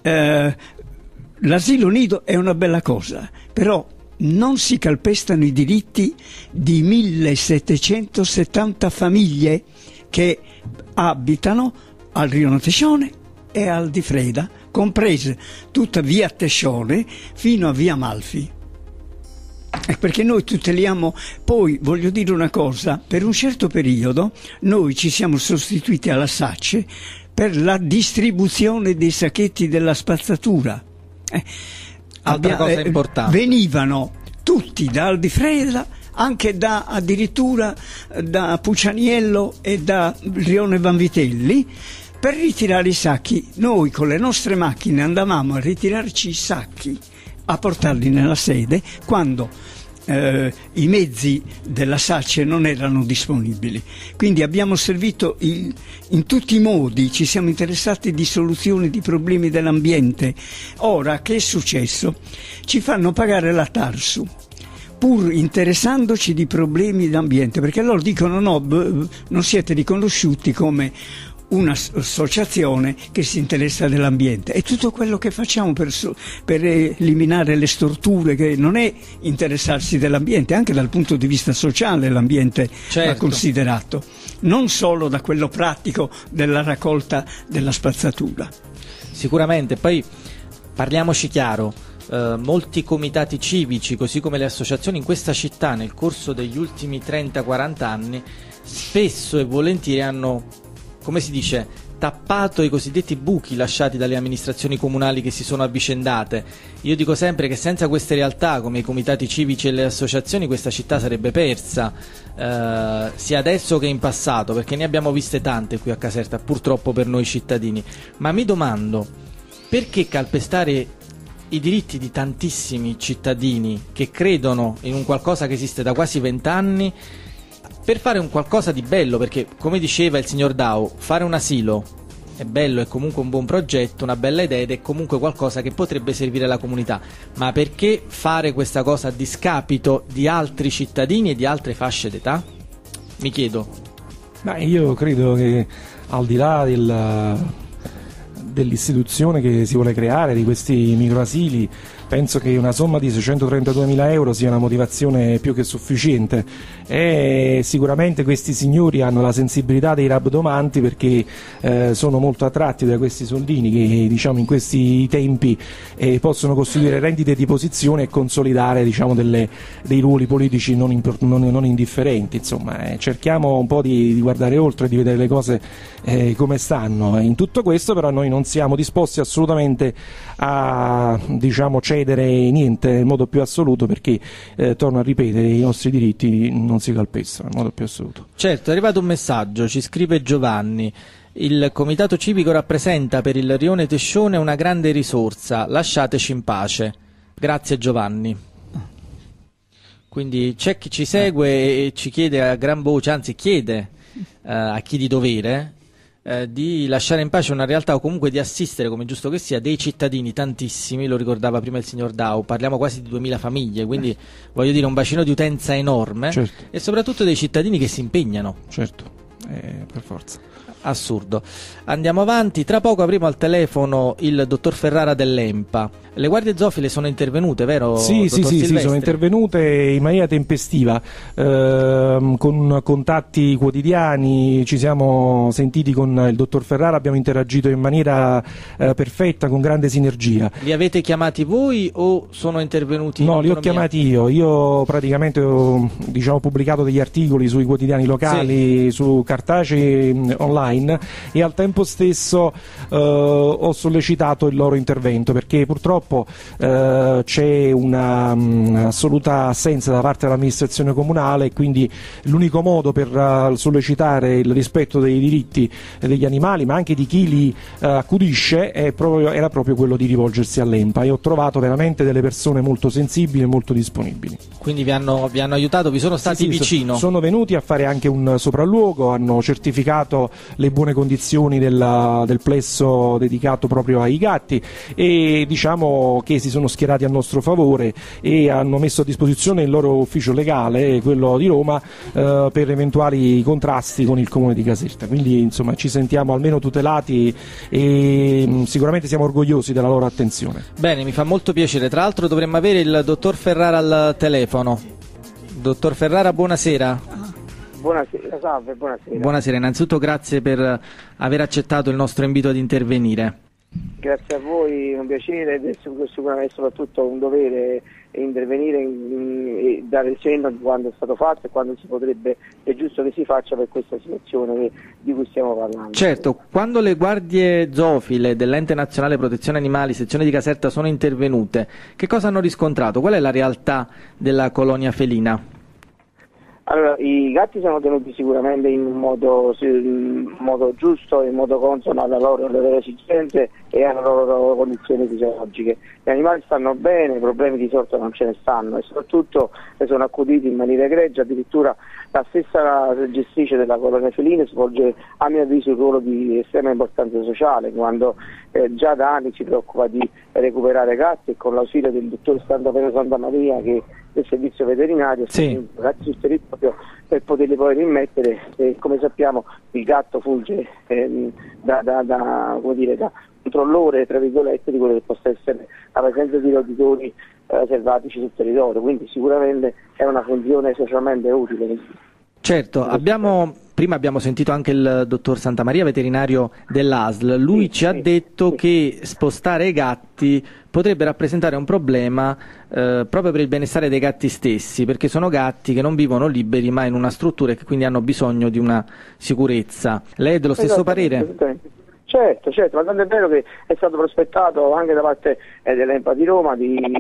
l'asilo nido è una bella cosa, però non si calpestano i diritti di 1770 famiglie che abitano al rione Tescione e Aldifreda, comprese tutta via Tescione fino a via Malfi. Perché noi tuteliamo, poi voglio dire una cosa, per un certo periodo noi ci siamo sostituiti alla SACE per la distribuzione dei sacchetti della spazzatura. Altra cosa importante. Venivano tutti da Aldifreda, anche addirittura da Puccianiello e da Rione Vanvitelli, per ritirare i sacchi. Noi con le nostre macchine andavamo a ritirarci i sacchi, a portarli nella sede quando i mezzi della SACE non erano disponibili. Quindi abbiamo servito in tutti i modi, ci siamo interessati di soluzioni di problemi dell'ambiente. Ora, che è successo? Ci fanno pagare la Tarsu, pur interessandoci di problemi d'ambiente, perché loro dicono no, non siete riconosciuti come un'associazione che si interessa dell'ambiente. È tutto quello che facciamo per eliminare le storture, che non è interessarsi dell'ambiente, anche dal punto di vista sociale l'ambiente va considerato, non solo da quello pratico della raccolta della spazzatura. Sicuramente, poi parliamoci chiaro, molti comitati civici, così come le associazioni in questa città nel corso degli ultimi 30-40 anni, spesso e volentieri hanno, come si dice, tappato i cosiddetti buchi lasciati dalle amministrazioni comunali che si sono avvicendate. Io dico sempre che senza queste realtà come i comitati civici e le associazioni questa città sarebbe persa, sia adesso che in passato, perché ne abbiamo viste tante qui a Caserta, purtroppo per noi cittadini. Ma mi domando, perché calpestare i diritti di tantissimi cittadini che credono in un qualcosa che esiste da quasi 20 anni per fare un qualcosa di bello? Perché, come diceva il signor Dau, fare un asilo è bello, è comunque un buon progetto, una bella idea ed è comunque qualcosa che potrebbe servire alla comunità. Ma perché fare questa cosa a discapito di altri cittadini e di altre fasce d'età? Mi chiedo. Io credo che al di là dell'istituzione che si vuole creare, di questi microasili, penso che una somma di 632.000 euro sia una motivazione più che sufficiente, e sicuramente questi signori hanno la sensibilità dei rabdomanti, perché sono molto attratti da questi soldini che, diciamo, in questi tempi possono costituire rendite di posizione e consolidare, diciamo, dei ruoli politici non indifferenti. Insomma, cerchiamo un po' di guardare oltre, di vedere le cose come stanno. In tutto questo però noi non siamo disposti assolutamente a, diciamo, cedere niente in modo più assoluto, perché torno a ripetere, i nostri diritti non si calpestano in modo più assoluto. Certo, è arrivato un messaggio, ci scrive Giovanni: il comitato civico rappresenta per il rione Tescione una grande risorsa, lasciateci in pace. Grazie Giovanni. Quindi c'è chi ci segue e ci chiede a gran voce, anzi chiede a chi di dovere, di lasciare in pace una realtà, o comunque di assistere, come giusto che sia, dei cittadini, tantissimi, lo ricordava prima il signor Dau, parliamo quasi di 2000 famiglie, quindi voglio dire un bacino di utenza enorme, e soprattutto dei cittadini che si impegnano. Certo, per forza. Assurdo. Andiamo avanti, tra poco avremo al telefono il dottor Ferrara dell'EMPA. Le guardie zoofile sono intervenute, vero? Sì, sono intervenute in maniera tempestiva, con contatti quotidiani, ci siamo sentiti con il dottor Ferrara, abbiamo interagito in maniera perfetta, con grande sinergia. Li avete chiamati voi o sono intervenuti? No, li ho chiamati io praticamente ho, diciamo, pubblicato degli articoli sui quotidiani locali, su cartacei online, online, e al tempo stesso ho sollecitato il loro intervento, perché purtroppo c'è una assoluta assenza da parte dell'amministrazione comunale, e quindi l'unico modo per sollecitare il rispetto dei diritti degli animali, ma anche di chi li accudisce, era proprio quello di rivolgersi all'ENPA, e ho trovato veramente delle persone molto sensibili e molto disponibili. Quindi vi hanno aiutato, vi sono stati vicino? Sono venuti a fare anche un sopralluogo, hanno certificato le buone condizioni del plesso dedicato proprio ai gatti, e diciamo che si sono schierati a nostro favore e hanno messo a disposizione il loro ufficio legale, quello di Roma, per eventuali contrasti con il comune di Caserta. Quindi insomma ci sentiamo almeno tutelati e sicuramente siamo orgogliosi della loro attenzione. Bene, mi fa molto piacere. Tra l'altro dovremmo avere il dottor Ferrara al telefono. Dottor Ferrara, buonasera. Buonasera, salve, buonasera. Buonasera, innanzitutto grazie per aver accettato il nostro invito ad intervenire. Grazie a voi, è un piacere ed è sicuramente soprattutto un dovere intervenire e dare segno di quando è stato fatto e quando si potrebbe, è giusto che si faccia per questa situazione di cui stiamo parlando. Certo, quando le guardie zoofile dell'Ente Nazionale Protezione Animali, sezione di Caserta, sono intervenute, che cosa hanno riscontrato? Qual è la realtà della colonia felina? Allora, i gatti sono tenuti sicuramente in un modo giusto, in modo consono alle loro esigenze e alle loro condizioni fisiologiche. Gli animali stanno bene, problemi di sorta non ce ne stanno, e soprattutto sono accuditi in maniera egregia. Addirittura la stessa gestitrice della colonia felina svolge, a mio avviso, un ruolo di estrema importanza sociale, quando già da anni si preoccupa di recuperare gatti, e con l'ausilio del dottor Santa Maria, che del servizio veterinario, sì, ragazzi sul territorio, per poterli poi rimettere. Come sappiamo il gatto funge da controllore, tra virgolette, di quello che possa essere la presenza di roditori selvatici sul territorio, quindi sicuramente è una funzione socialmente utile. Certo, prima abbiamo sentito anche il dottor Santamaria, veterinario dell'ASL. Lui ci ha detto che spostare i gatti potrebbe rappresentare un problema proprio per il benestare dei gatti stessi, perché sono gatti che non vivono liberi ma in una struttura e che quindi hanno bisogno di una sicurezza. Lei è dello stesso parere? Certo, ma tanto è vero che è stato prospettato anche da parte dell'ENPA di Roma,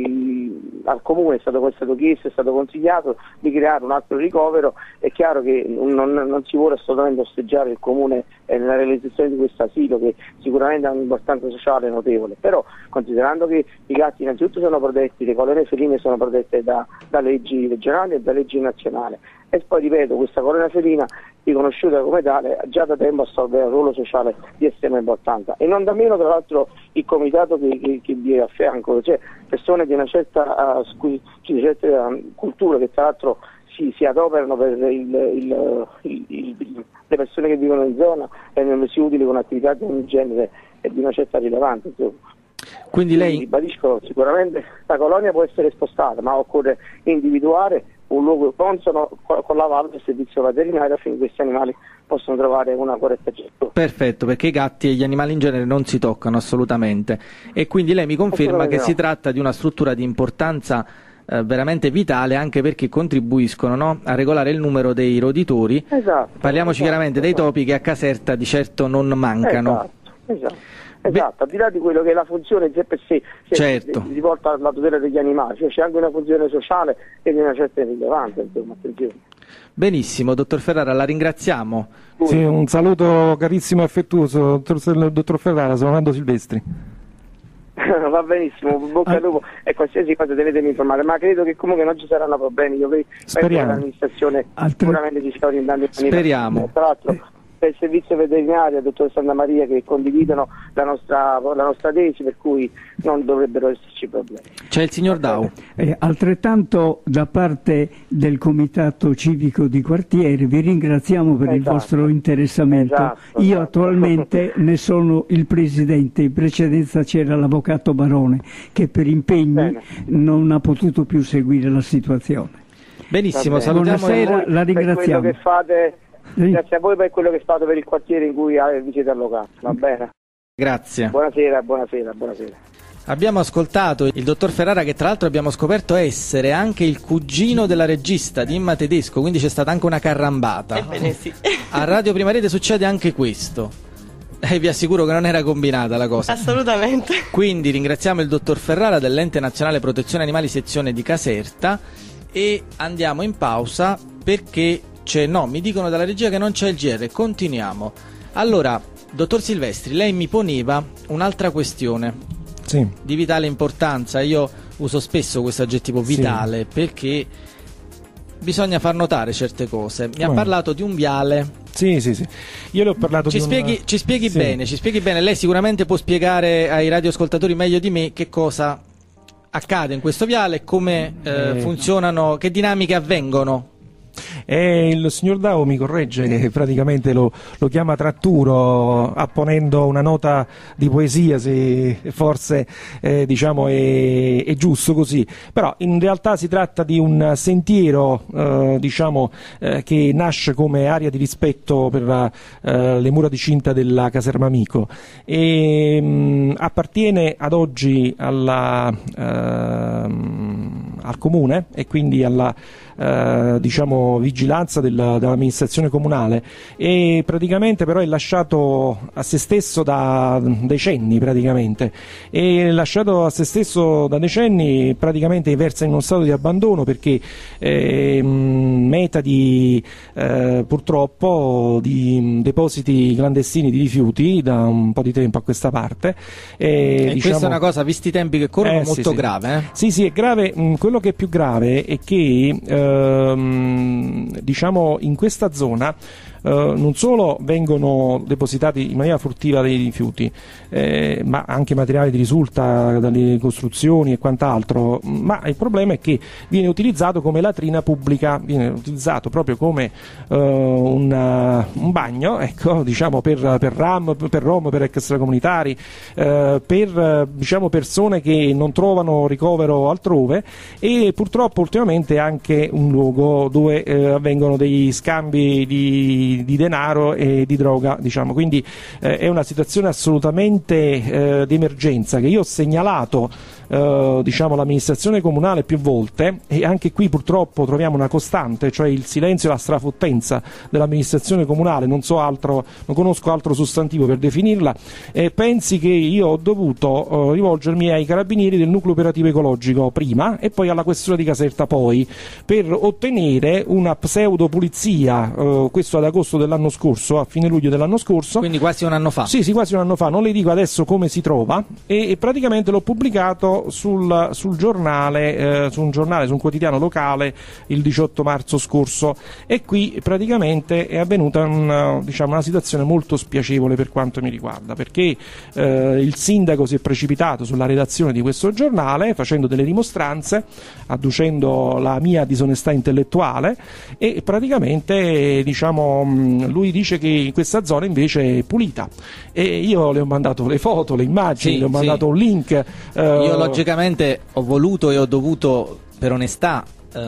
al Comune è stato chiesto, è stato consigliato di creare un altro ricovero. È chiaro che non si vuole assolutamente osteggiare il Comune nella realizzazione di questo asilo, che sicuramente ha un'importanza sociale notevole, però considerando che i gatti innanzitutto sono protetti, le colonie feline sono protette da leggi regionali e da leggi nazionali, e poi ripeto, questa colonia felina riconosciuta come tale già da tempo assolve un ruolo sociale di estrema importanza, e non da meno tra l'altro il comitato che vi è a fianco, cioè persone di una certa cultura che tra l'altro si adoperano per le persone che vivono in zona e non si utili con attività di ogni genere e di una certa rilevanza, insomma. Quindi lei ribadisco, sicuramente la colonia può essere spostata, ma occorre individuare un luogo consono con l'avallo del servizio veterinario affinché questi animali possano trovare una corretta gestione. Perfetto, perché i gatti e gli animali in genere non si toccano assolutamente, e quindi lei mi conferma che si tratta di una struttura di importanza veramente vitale, anche perché contribuiscono a regolare il numero dei roditori. Parliamoci chiaramente dei topi, che a Caserta di certo non mancano. Esatto, al di là di quello che è la funzione in sé per sé, certo, si porta alla tutela degli animali, cioè c'è anche una funzione sociale e di una certa rilevanza, insomma, attenzione. Benissimo, dottor Ferrara, la ringraziamo. Sì, un saluto carissimo e affettuoso, dottor Ferrara, sono Nando Silvestri. Va benissimo, bocca al lupo, e qualsiasi cosa dovete informare, ma credo che comunque non ci saranno problemi. Io penso che l'amministrazione sicuramente ci sta orientando in maniera. Speriamo. Tra l'altro per il servizio veterinario, dottor Santa Maria, che condividono la nostra tesi, per cui non dovrebbero esserci problemi. C'è il signor Dau. Altrettanto da parte del Comitato Civico di Quartiere vi ringraziamo per il vostro interessamento. Io attualmente ne sono il presidente, in precedenza c'era l'avvocato Barone, che per impegni non ha potuto più seguire la situazione. Benissimo, salutiamo. Buonasera, la ringraziamo. Quello che fate. Grazie a voi per quello che fate per il quartiere in cui vi siete allocati, va bene? Grazie. Buonasera. Abbiamo ascoltato il dottor Ferrara, che tra l'altro abbiamo scoperto essere anche il cugino della regista di Imma Tedesco, quindi c'è stata anche una carrambata. Ebbene sì. A Radio Prima Rete succede anche questo. E vi assicuro che non era combinata la cosa. Assolutamente. Quindi ringraziamo il dottor Ferrara dell'Ente Nazionale Protezione Animali sezione di Caserta e andiamo in pausa perché mi dicono dalla regia che non c'è il GR. Continuiamo. Allora, dottor Silvestri, lei mi poneva un'altra questione. Sì. Di vitale importanza. Io uso spesso questo aggettivo vitale, perché bisogna far notare certe cose. Mi ha parlato di un viale. Sì. Io le ho parlato ci spieghi bene. Lei sicuramente può spiegare ai radioascoltatori meglio di me che cosa accade in questo viale, come funzionano, che dinamiche avvengono. Il signor Dao mi corregge che praticamente lo chiama tratturo, apponendo una nota di poesia, se forse diciamo è giusto così, però in realtà si tratta di un sentiero che nasce come area di rispetto per le mura di cinta della caserma Amico e amappartiene ad oggi al comune e quindi alla vigilanza dell'amministrazione comunale, e praticamente però è lasciato a se stesso da decenni praticamente, versa in uno stato di abbandono perché meta di purtroppo di depositi clandestini di rifiuti da un po' di tempo a questa parte, e questa è una cosa, visti i tempi che corrono, molto grave. Sì, è grave. Quello che è più grave è che in questa zona non solo vengono depositati in maniera furtiva dei rifiuti, ma anche materiale di risulta dalle costruzioni e quant'altro, ma il problema è che viene utilizzato come latrina pubblica, viene utilizzato proprio come un bagno, ecco, per rom, per extracomunitari, per persone che non trovano ricovero altrove, e purtroppo ultimamente anche un luogo dove avvengono dei scambi di denaro e di droga, quindi è una situazione assolutamente di emergenza che io ho segnalato all'amministrazione comunale più volte, e anche qui purtroppo troviamo una costante, cioè il silenzio e la strafottenza dell'amministrazione comunale. Non conosco altro sostantivo per definirla. Pensi che io ho dovuto rivolgermi ai carabinieri del nucleo operativo ecologico prima e poi alla questura di Caserta poi, per ottenere una pseudo pulizia, questo ad agosto dell'anno scorso, a fine luglio dell'anno scorso, quindi quasi un anno fa. Sì, quasi un anno fa, non le dico adesso come si trova, e praticamente l'ho pubblicato sul giornale, su un quotidiano locale il 18 marzo scorso, e qui praticamente è avvenuta una situazione molto spiacevole per quanto mi riguarda, perché il sindaco si è precipitato sulla redazione di questo giornale facendo delle dimostranze, adducendo la mia disonestà intellettuale, e praticamente lui dice che in questa zona invece è pulita, e io le ho mandato le foto, le immagini, le ho mandato un link. Io logicamente ho voluto e ho dovuto, per onestà,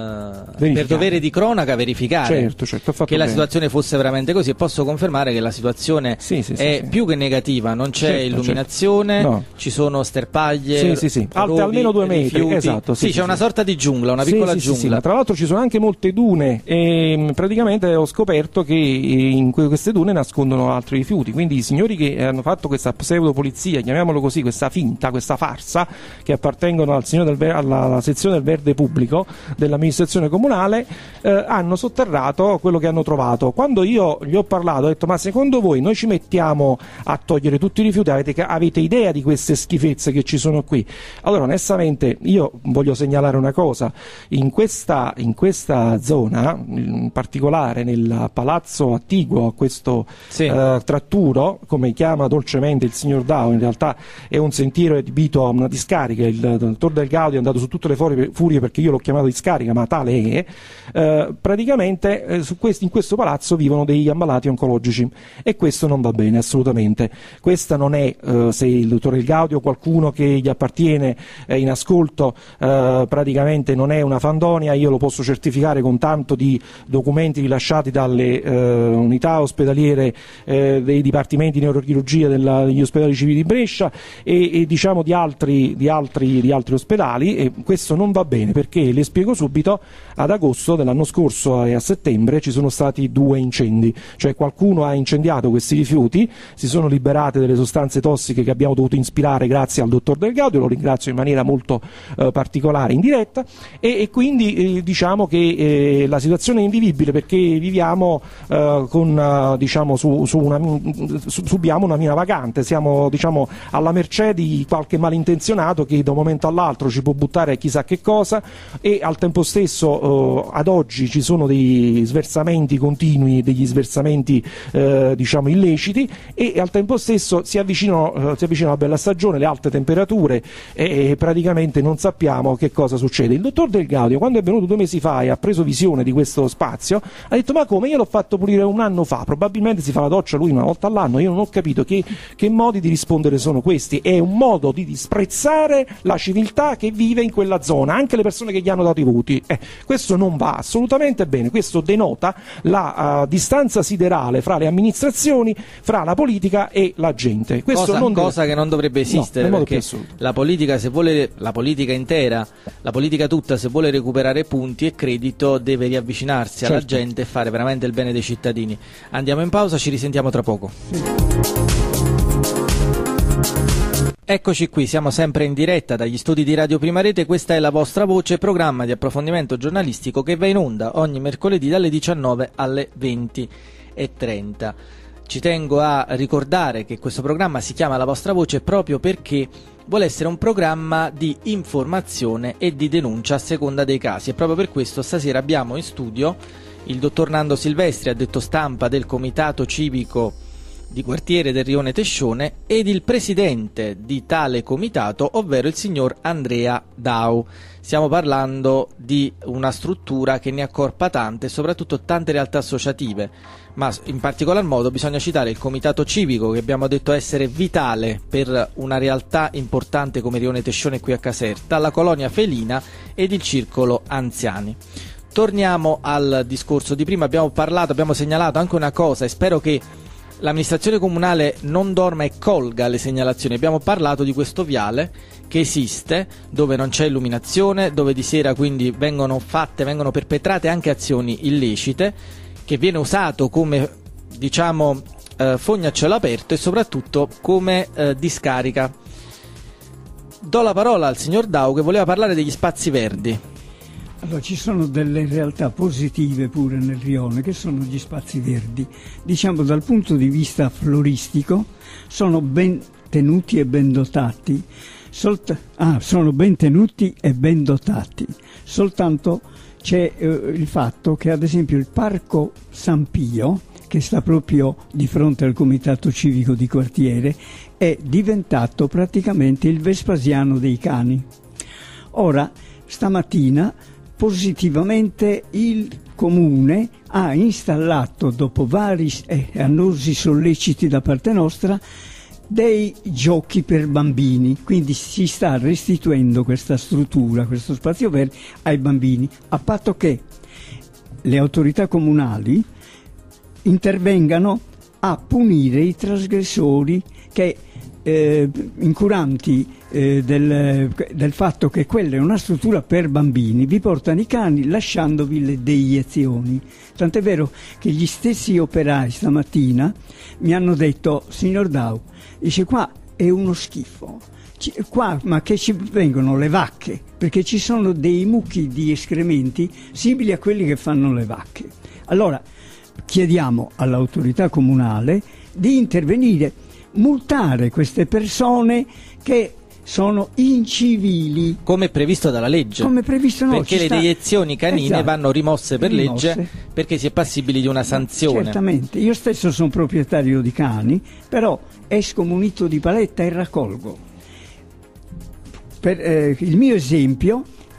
per dovere di cronaca, verificare che la situazione fosse veramente così, e posso confermare che la situazione è più che negativa. Non c'è illuminazione, no. Ci sono sterpaglie alte almeno 2 metri, rifiuti. C'è una sorta di giungla, una piccola giungla. Ma tra l'altro ci sono anche molte dune, e praticamente ho scoperto che in queste dune nascondono altri rifiuti, quindi i signori che hanno fatto questa pseudo polizia, chiamiamolo così, questa finta, questa farsa, che appartengono alla sezione del verde pubblico dell'amministrazione comunale, hanno sotterrato quello che hanno trovato. Quando io gli ho parlato, ho detto: ma secondo voi noi ci mettiamo a togliere tutti i rifiuti? Avete idea di queste schifezze che ci sono qui? Allora, onestamente, io voglio segnalare una cosa: in questa zona, in particolare nel palazzo attiguo, questo tratturo, come chiama dolcemente il signor Dao, in realtà è un sentiero adibito a una discarica. Il dottor Del Gaudio è andato su tutte le furie perché io l'ho chiamato discarica, carica, ma tale è, praticamente in questo palazzo vivono degli ammalati oncologici, e questo non va bene assolutamente. Questa non è, se il dottor Del Gaudio o qualcuno che gli appartiene in ascolto, praticamente non è una fandonia, io lo posso certificare con tanto di documenti rilasciati dalle unità ospedaliere dei dipartimenti di neurochirurgia degli ospedali civili di Brescia e diciamo di altri ospedali, e questo non va bene, perché le spiego subito: ad agosto dell'anno scorso e a settembre ci sono stati 2 incendi, cioè qualcuno ha incendiato questi rifiuti, si sono liberate delle sostanze tossiche che abbiamo dovuto inspirare grazie al dottor Del Gaudio, lo ringrazio in maniera molto particolare in diretta, e quindi diciamo che la situazione è invivibile, perché viviamo subiamo una mina vagante, siamo alla mercé di qualche malintenzionato che da un momento all'altro ci può buttare chissà che cosa, e al tempo stesso ad oggi ci sono dei sversamenti continui, degli sversamenti illeciti, e al tempo stesso si avvicina la bella stagione, le alte temperature, e praticamente non sappiamo che cosa succede. Il dottor Del Gaudio, quando è venuto 2 mesi fa e ha preso visione di questo spazio, ha detto: ma come, io l'ho fatto pulire 1 anno fa, probabilmente si fa la doccia lui 1 volta all'anno. Io non ho capito che modi di rispondere sono questi. È un modo di disprezzare la civiltà che vive in quella zona, anche le persone che gli hanno dato i voti. Questo non va assolutamente bene, questo denota la distanza siderale fra le amministrazioni, fra la politica e la gente. Questo cosa che non dovrebbe esistere, no, perché la politica, se vuole, la politica intera, la politica tutta, se vuole recuperare punti e credito, deve riavvicinarsi alla gente e fare veramente il bene dei cittadini. Andiamo in pausa, ci risentiamo tra poco. Eccoci qui, siamo sempre in diretta dagli studi di Radio Prima Rete. Questa è La Vostra Voce, programma di approfondimento giornalistico che va in onda ogni mercoledì dalle 19 alle 20:30. Ci tengo a ricordare che questo programma si chiama La Vostra Voce proprio perché vuole essere un programma di informazione e di denuncia a seconda dei casi, e proprio per questo stasera abbiamo in studio il dottor Nando Silvestri, addetto stampa del Comitato Civico di quartiere del Rione Tescione, ed il presidente di tale comitato, ovvero il signor Andrea Dau. Stiamo parlando di una struttura che ne accorpa tante, soprattutto tante realtà associative, ma in particolar modo bisogna citare il comitato civico, che abbiamo detto essere vitale per una realtà importante come Rione Tescione qui a Caserta, la colonia felina ed il circolo anziani. Torniamo al discorso di prima, abbiamo segnalato anche una cosa, e spero che l'amministrazione comunale non dorma e colga le segnalazioni. Abbiamo parlato di questo viale che esiste, dove non c'è illuminazione, dove di sera quindi vengono perpetrate anche azioni illecite, che viene usato come fogna a cielo aperto e soprattutto come discarica. Do la parola al signor Dau, che voleva parlare degli spazi verdi. Allora, ci sono delle realtà positive pure nel Rione, che sono gli spazi verdi. Diciamo, dal punto di vista floristico sono ben tenuti e ben dotati. Sono ben tenuti e ben dotati. Soltanto c'è il fatto che, ad esempio, il Parco San Pio, che sta proprio di fronte al Comitato Civico di quartiere, è diventato praticamente il Vespasiano dei cani. Ora, stamattina, positivamente il Comune ha installato, dopo vari e annosi solleciti da parte nostra, dei giochi per bambini, quindi si sta restituendo questa struttura, questo spazio verde ai bambini, a patto che le autorità comunali intervengano a punire i trasgressori che incuranti del fatto che quella è una struttura per bambini, vi portano i cani lasciandovi le deiezioni. Tant'è vero che gli stessi operai stamattina mi hanno detto: signor Dau, dice, qua è uno schifo, ma che ci vengono le vacche, perché ci sono dei mucchi di escrementi simili a quelli che fanno le vacche. Allora chiediamo all'autorità comunale di intervenire, multare queste persone che sono incivili, come previsto dalla legge, perché le deiezioni canine vanno rimosse per legge, perché si è passibili di una sanzione. Certamente, io stesso sono proprietario di cani, però esco munito di paletta e raccolgo. Il mio esempio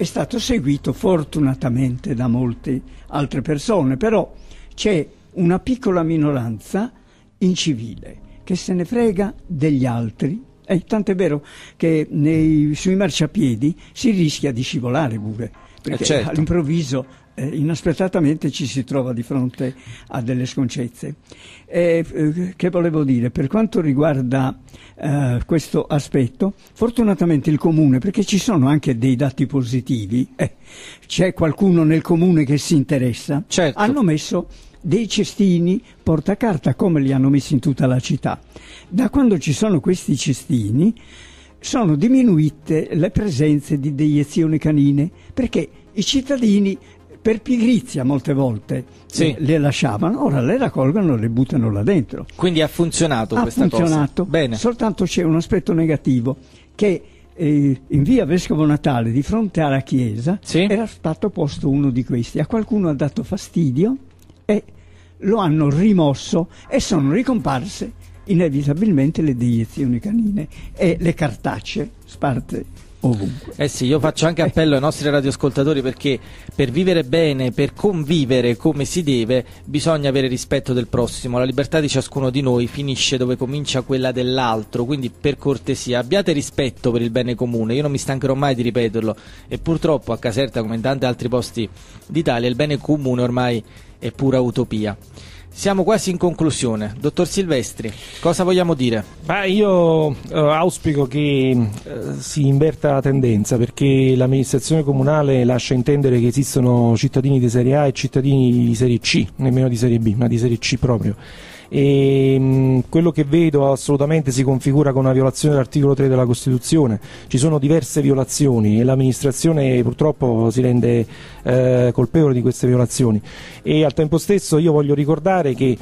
è stato seguito fortunatamente da molte altre persone, però c'è una piccola minoranza incivile che se ne frega degli altri, e tant'è vero che sui marciapiedi si rischia di scivolare pure, perché certo, all'improvviso inaspettatamente ci si trova di fronte a delle sconcezze. Che volevo dire, per quanto riguarda questo aspetto, fortunatamente il comune, perché ci sono anche dei dati positivi, c'è qualcuno nel comune che si interessa, certo, hanno messo dei cestini portacarta come li hanno messi in tutta la città. Da quando ci sono questi cestini sono diminuite le presenze di deiezioni canine, perché i cittadini per pigrizia molte volte le lasciavano, ora le raccolgono e le buttano là dentro. Quindi ha funzionato questa cosa? Ha funzionato, bene. Soltanto c'è un aspetto negativo, che in via Vescovo Natale, di fronte alla chiesa, era stato posto uno di questi. A qualcuno ha dato fastidio e lo hanno rimosso e sono ricomparse inevitabilmente le deiezioni canine e le cartacce sparte ovunque. Sì, io faccio anche appello ai nostri radioascoltatori, perché per vivere bene, per convivere come si deve, bisogna avere rispetto del prossimo. La libertà di ciascuno di noi finisce dove comincia quella dell'altro, quindi per cortesia abbiate rispetto per il bene comune. Io non mi stancherò mai di ripeterlo, e purtroppo a Caserta, come in tanti altri posti d'Italia, il bene comune ormai è pura utopia. Siamo quasi in conclusione. Dottor Silvestri, cosa vogliamo dire? Io auspico che si inverta la tendenza, perché l'amministrazione comunale lascia intendere che esistono cittadini di serie A e cittadini di serie C, nemmeno di serie B, ma di serie C proprio. E quello che vedo assolutamente si configura con una violazione dell'articolo 3 della Costituzione. Ci sono diverse violazioni e l'amministrazione purtroppo si rende colpevole di queste violazioni, e al tempo stesso io voglio ricordare che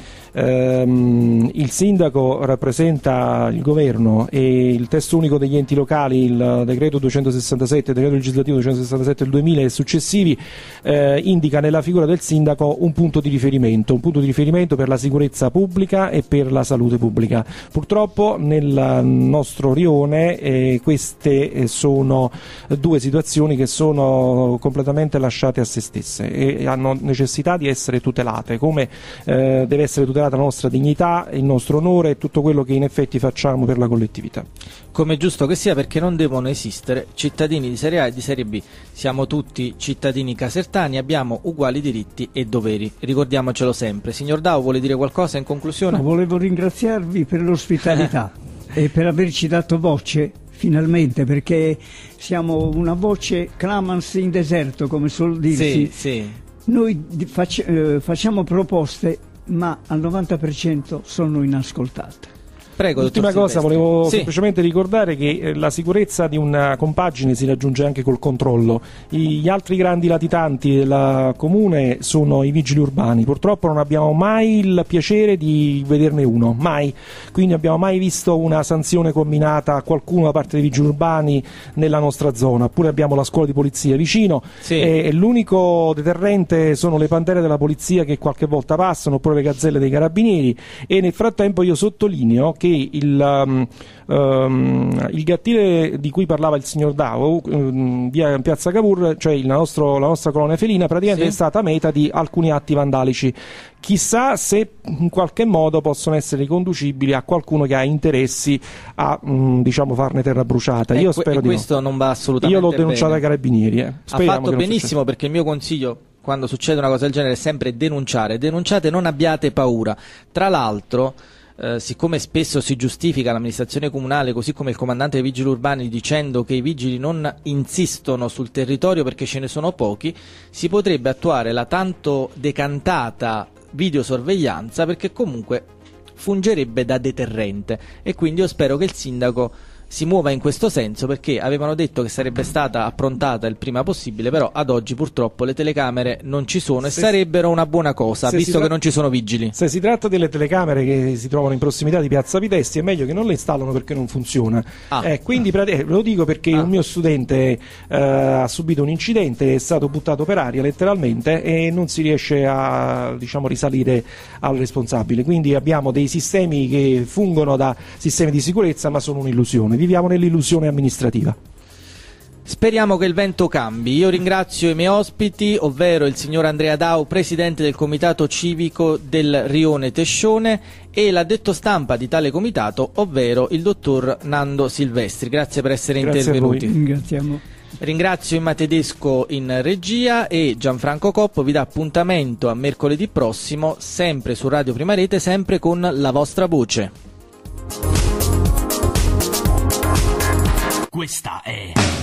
il sindaco rappresenta il governo, e il testo unico degli enti locali, il decreto 267, il decreto legislativo 267 del 2000 e successivi, indica nella figura del sindaco un punto di riferimento per la sicurezza pubblica e per la salute pubblica. Purtroppo nel nostro rione queste sono due situazioni che sono completamente lasciate a se stesse e hanno necessità di essere tutelate, come deve essere tutelata la nostra dignità, il nostro onore e tutto quello che in effetti facciamo per la collettività. Come è giusto che sia, perché non devono esistere cittadini di serie A e di serie B. Siamo tutti cittadini casertani, abbiamo uguali diritti e doveri, ricordiamocelo sempre. Signor Dau, vuole dire qualcosa in conclusione? No, volevo ringraziarvi per l'ospitalità e per averci dato voce finalmente, perché siamo una voce clamans in deserto, come suol dirsi. Sì. Noi facciamo proposte, ma al 90% sono inascoltate. Prego, L'ultima cosa, volevo semplicemente ricordare che la sicurezza di una compagine si raggiunge anche col controllo. Gli altri grandi latitanti del comune sono i vigili urbani. Purtroppo non abbiamo mai il piacere di vederne uno, mai. Quindi abbiamo mai visto una sanzione comminata a qualcuno da parte dei vigili urbani nella nostra zona. Oppure abbiamo la scuola di polizia vicino, e l'unico deterrente sono le pantere della polizia che qualche volta passano, oppure le gazzelle dei carabinieri. E nel frattempo io sottolineo che il gattile di cui parlava il signor Dau, via Piazza Cavour, cioè la nostra colonia felina, praticamente è stata meta di alcuni atti vandalici. Chissà se in qualche modo possono essere riconducibili a qualcuno che ha interessi a farne terra bruciata. Io spero di questo non va assolutamente bene. Io l'ho denunciato ai carabinieri. Ha fatto benissimo, perché il mio consiglio quando succede una cosa del genere è sempre denunciare. Denunciate, non abbiate paura. Tra l'altro, siccome spesso si giustifica l'amministrazione comunale, così come il comandante dei vigili urbani, dicendo che i vigili non insistono sul territorio perché ce ne sono pochi, si potrebbe attuare la tanto decantata videosorveglianza, perché comunque fungerebbe da deterrente, e quindi io spero che il sindaco si muova in questo senso, perché avevano detto che sarebbe stata approntata il prima possibile, però ad oggi purtroppo le telecamere non ci sono e sarebbero una buona cosa, visto che non ci sono vigili. Se si tratta delle telecamere che si trovano in prossimità di Piazza Vitesti, è meglio che non le installano, perché non funziona. Quindi lo dico perché un mio studente ha subito un incidente, è stato buttato per aria letteralmente e non si riesce a risalire al responsabile. Quindi abbiamo dei sistemi che fungono da sistemi di sicurezza, ma sono un'illusione. Viviamo nell'illusione amministrativa. Speriamo che il vento cambi. Io ringrazio i miei ospiti, ovvero il signor Andrea Dau, presidente del comitato civico del Rione Tescione, e l'addetto stampa di tale comitato, ovvero il dottor Nando Silvestri. Grazie per essere intervenuti. Ringraziamo. Ringrazio Imma Tedesco in regia e Gianfranco Coppo vi dà appuntamento a mercoledì prossimo, sempre su Radio Prima Rete, sempre con la vostra voce. Questa è